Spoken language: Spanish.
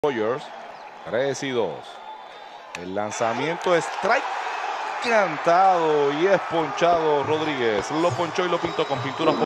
Rogers, 3-2. El lanzamiento es strike cantado y es ponchado Rodríguez. Lo ponchó y lo pintó con pintura.